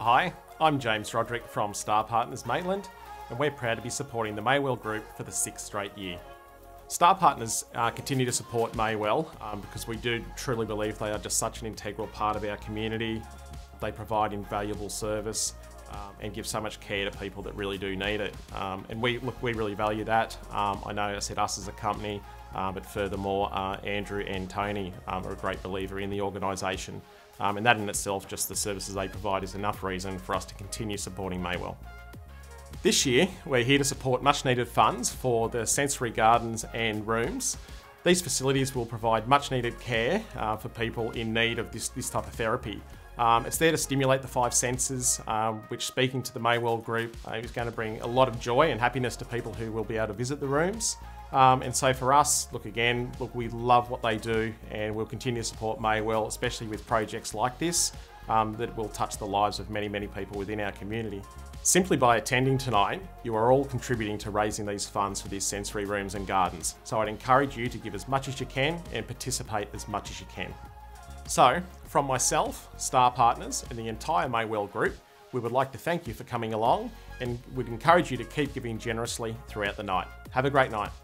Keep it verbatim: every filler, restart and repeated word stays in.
Hi, I'm James Roderick from Starr Partners Maitland, and we're proud to be supporting the Mai-Wel Group for the sixth straight year. Starr Partners uh, continue to support Mai-Wel um, because we do truly believe they are just such an integral part of our community. They provide invaluable service um, and give so much care to people that really do need it. Um, and we look, we really value that. Um, I know I said us as a company, uh, but furthermore, uh, Andrew and Tony um, are a great believer in the organisation. Um, and that in itself, just the services they provide, is enough reason for us to continue supporting Mai-Wel. This year, we're here to support much needed funds for the sensory gardens and rooms. These facilities will provide much needed care uh, for people in need of this, this type of therapy. Um, it's there to stimulate the five senses, um, which, speaking to the Mai-Wel Group, uh, is going to bring a lot of joy and happiness to people who will be able to visit the rooms. Um, and so for us, look again, look, we love what they do, and we'll continue to support Mai-Wel, especially with projects like this um, that will touch the lives of many, many people within our community. Simply by attending tonight, you are all contributing to raising these funds for these sensory rooms and gardens. So I'd encourage you to give as much as you can and participate as much as you can. So, from myself, Starr Partners, and the entire Mai-Wel Group, we would like to thank you for coming along, and would encourage you to keep giving generously throughout the night. Have a great night.